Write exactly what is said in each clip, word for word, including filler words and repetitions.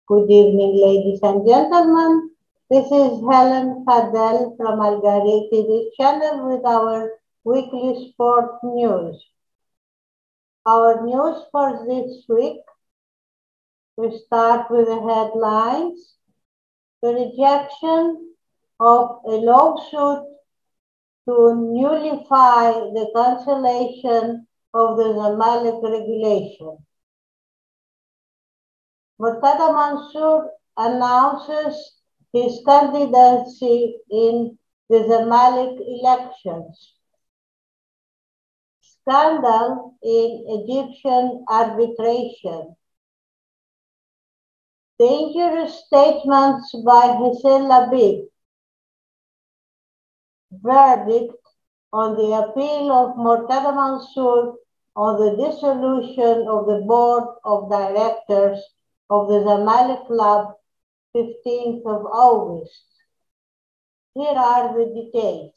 Good evening, ladies and gentlemen. This is Helen FADEL from Al-Jari T V channel with our weekly sport news. Our news for this week, we start with the headlines. The rejection of a lawsuit to nullify the cancellation of the Zamalek regulation. Mortada Mansour announces his candidacy in the Zamalek elections. Scandal in Egyptian arbitration. Dangerous statements by Hesham Hatb. Verdict on the appeal of Mortada Mansour on the dissolution of the board of directors of the Zamalek Club, fifteenth of August. Here are the details.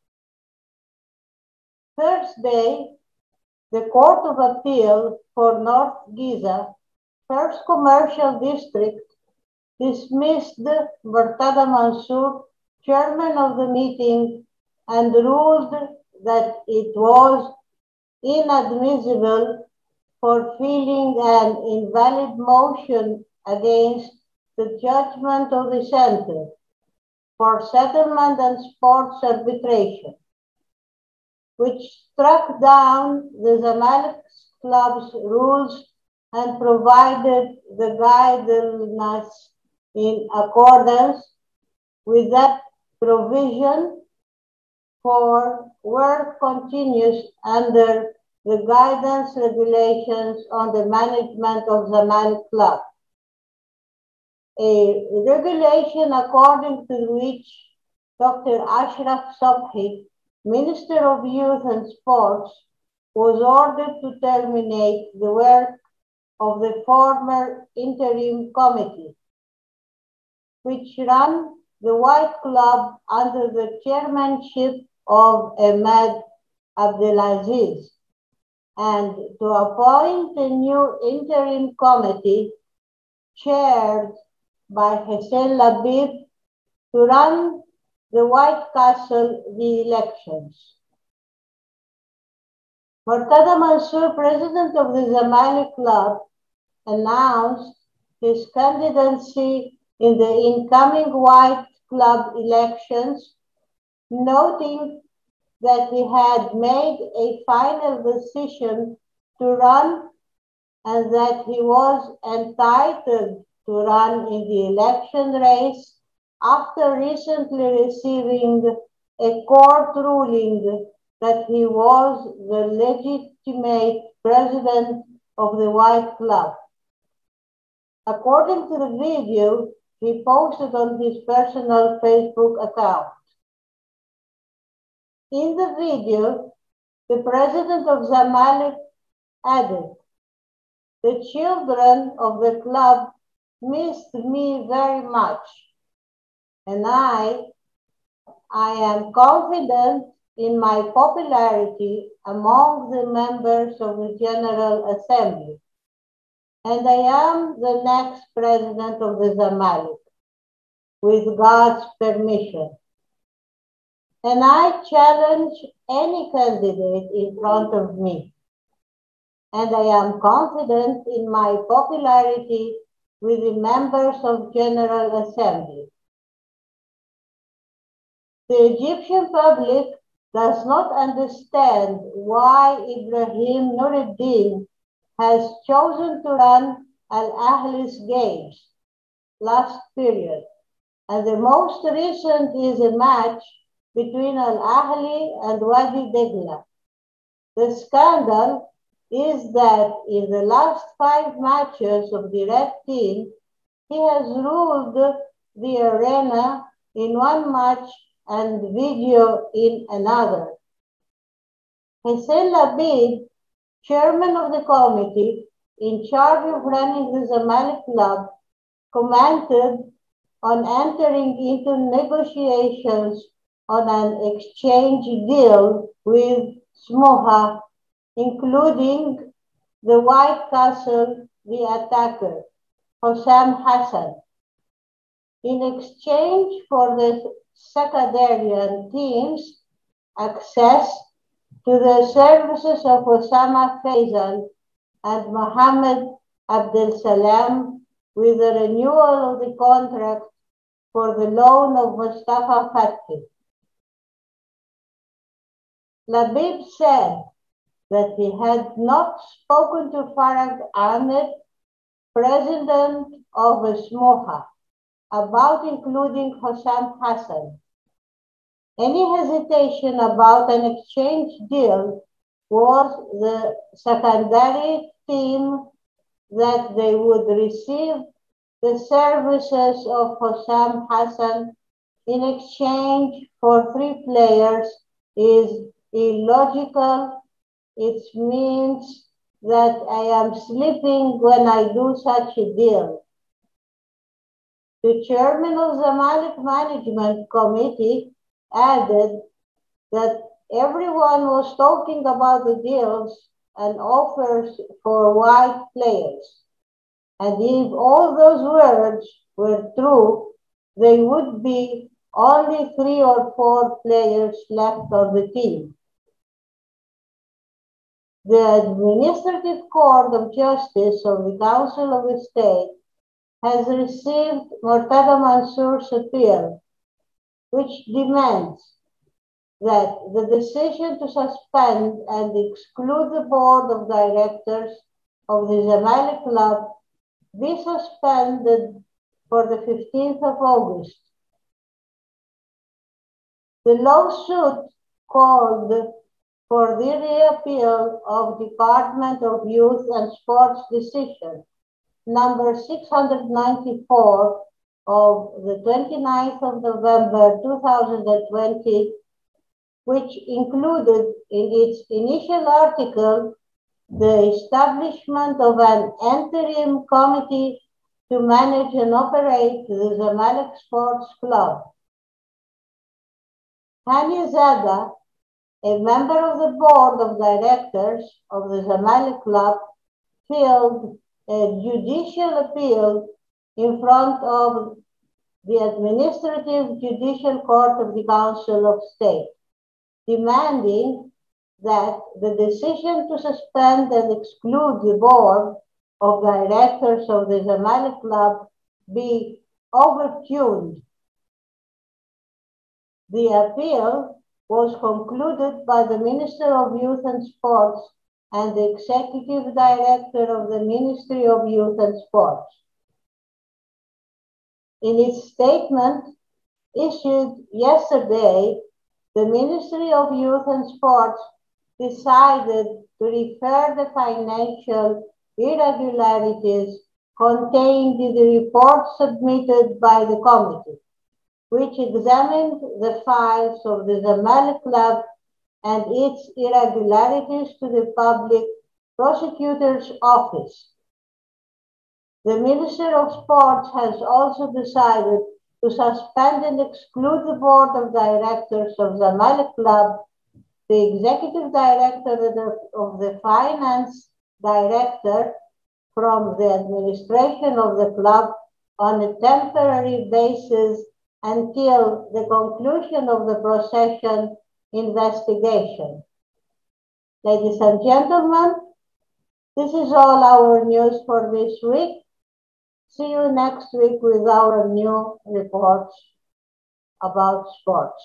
Thursday, the Court of Appeal for North Giza, First Commercial District, dismissed Murtada Mansour, chairman of the meeting, and ruled that it was inadmissible for filing an invalid motion against the judgment of the Center for Settlement and Sports Arbitration, which struck down the Zamalek Club's rules and provided the guidelines in accordance with that provision for work continues under the guidance regulations on the management of Zamalek Club. A regulation according to which Doctor Ashraf Sobhi, Minister of Youth and Sports, was ordered to terminate the work of the former interim committee, which ran the White Club under the chairmanship of Ahmed Abdelaziz, and to appoint a new interim committee chaired by Hesham Hatb to run the White Castle the elections. Mortada Mansour, president of the Zamalek Club, announced his candidacy in the incoming White Club elections, noting that he had made a final decision to run and that he was entitled to run in the election race after recently receiving a court ruling that he was the legitimate president of the White Club. According to the video he posted on his personal Facebook account. In the video, the president of Zamalek added, "The children of the club missed me very much, and I, I am confident in my popularity among the members of the General Assembly, and I am the next president of the Zamalek, with God's permission. And I challenge any candidate in front of me, and I am confident in my popularity with the members of General Assembly. The Egyptian public does not understand why Ibrahim Nuruddin has chosen to run Al-Ahli's games last period, and the most recent is a match between Al-Ahli and Wadi Degla. The scandal is that in the last five matches of the red team, he has ruled the arena in one match and video in another. Hesham Hatb, chairman of the committee in charge of running the Zamalek Club, commented on entering into negotiations on an exchange deal with Smoha, including the White Castle, the attacker, Hesham Hatb. In exchange for the secondary team's access to the services of Osama Faisal and Mohammed Abdel Salam, with the renewal of the contract for the loan of Mustafa Fatki. Labib said that he had not spoken to Farag Ahmed, president of SMOHA, about including Hesham Hatb. Any hesitation about an exchange deal was the secondary team that they would receive the services of Hesham Hatb in exchange for three players is illogical. It means that I am sleeping when I do such a deal. The chairman of the Zamalek Management Committee added that everyone was talking about the deals and offers for white players. And if all those words were true, there would be only three or four players left on the team. The Administrative Court of Justice of the Council of the State has received Mortada Mansour's appeal, which demands that the decision to suspend and exclude the board of directors of the Zamalek Club be suspended for the fifteenth of August. The lawsuit called for the reappeal of Department of Youth and Sports decision number six hundred ninety-four of the twenty-ninth of November two thousand twenty, which included in its initial article the establishment of an interim committee to manage and operate the Zamalek Sports Club. Hani Zada, a member of the board of directors of the Zamalek Club, filed a judicial appeal in front of the Administrative Judicial Court of the Council of State, demanding that the decision to suspend and exclude the board of directors of the Zamalek Club be overturned. The appeal was concluded by the Minister of Youth and Sports and the Executive Director of the Ministry of Youth and Sports. In its statement issued yesterday, the Ministry of Youth and Sports decided to refer the financial irregularities contained in the report submitted by the committee, which examined the files of the Zamalek Club and its irregularities to the Public Prosecutor's Office. The Minister of Sports has also decided to suspend and exclude the Board of Directors of Zamalek Club, the Executive Director of the Finance Director from the administration of the club on a temporary basis until the conclusion of the procession investigation. Ladies and gentlemen, this is all our news for this week. See you next week with our new reports about sports.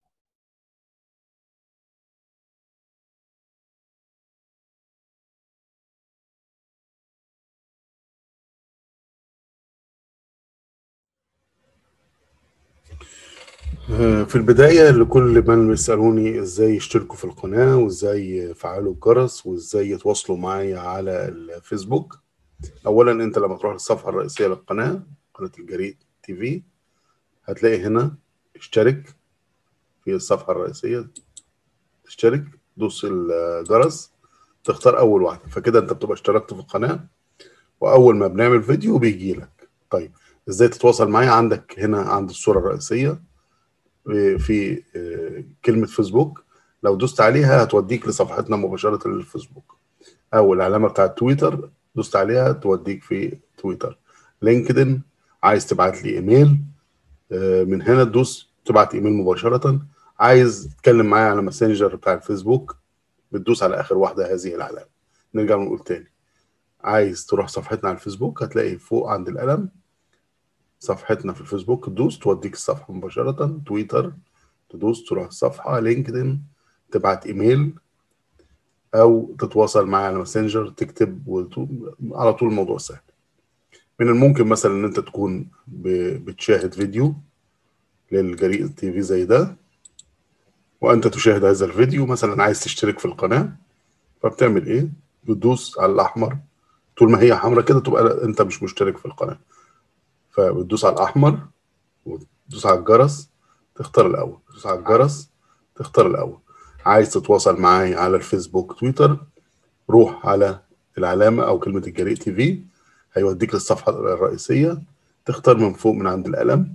في البداية لكل من بيسألوني ازاي يشتركوا في القناة وازاي يفعلوا الجرس وازاي يتواصلوا معايا على الفيسبوك. اولا انت لما تروح للصفحة الرئيسية للقناة، قناة الجريد تي في، هتلاقي هنا اشترك في الصفحة الرئيسية، تشترك، دوس الجرس، تختار اول واحدة، فكده انت بتبقى اشتركت في القناة واول ما بنعمل فيديو بيجي لك. طيب ازاي تتواصل معايا؟ عندك هنا عند الصورة الرئيسية في كلمة فيسبوك، لو دوست عليها هتوديك لصفحتنا مباشرة للفيسبوك، او العلامة بتاعت تويتر دوست عليها توديك في تويتر. لينكدين، عايز تبعت لي ايميل من هنا تدوس تبعت ايميل مباشره، عايز تتكلم معايا على ماسنجر بتاع الفيسبوك بتدوس على اخر واحده هذه العلامه. نرجع نقول تاني، عايز تروح صفحتنا على الفيسبوك هتلاقي فوق عند القلم صفحتنا في الفيسبوك، تدوس توديك الصفحه مباشره. تويتر تدوس تروح الصفحه. لينكدين تبعت ايميل او تتواصل معايا على ماسنجر تكتب على طول. الموضوع سهل. من الممكن مثلا ان انت تكون بتشاهد فيديو للجريء تي في زي ده، وانت تشاهد هذا الفيديو مثلا عايز تشترك في القناه، فبتعمل ايه؟ بتدوس على الاحمر، طول ما هي حمراء كده تبقى انت مش مشترك في القناه، فبتدوس على الاحمر وتدوس على الجرس تختار الاول. تدوس على الجرس تختار الاول. عايز تتواصل معايا على الفيسبوك تويتر، روح على العلامه او كلمه الجريء تي في، هيوديك للصفحه الرئيسيه، تختار من فوق من عند القلم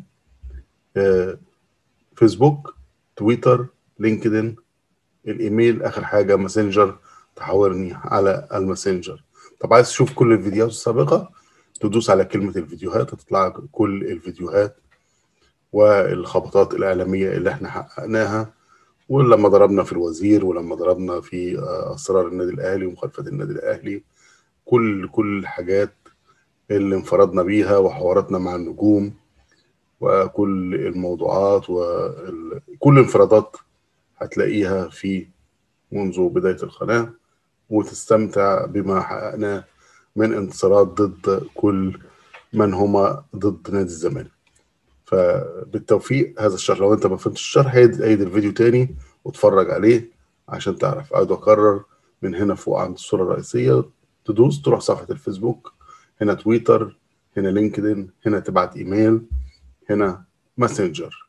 فيسبوك، تويتر، لينكدين، الايميل، اخر حاجه ماسنجر، تحاورني على الماسنجر. طب عايز تشوف كل الفيديوهات السابقه، تدوس على كلمه الفيديوهات، هتطلع كل الفيديوهات والخبطات الاعلاميه اللي احنا حققناها، ولما ضربنا في الوزير، ولما ضربنا في اسرار النادي الاهلي ومخالفات النادي الاهلي، كل كل الحاجات اللي انفردنا بيها، وحواراتنا مع النجوم، وكل الموضوعات وكل انفرادات هتلاقيها في منذ بداية القناة، وتستمتع بما حققناه من انتصارات ضد كل من هما ضد نادي الزمالك. فبالتوفيق هذا الشرح. لو انت ما فهمتش الشرح عيد الفيديو تاني واتفرج عليه عشان تعرف. اقعد اكرر من هنا فوق عند الصورة الرئيسية، تدوس تروح صفحة الفيسبوك، هنا تويتر، هنا لينكدين، هنا تبعت ايميل، هنا ماسنجر.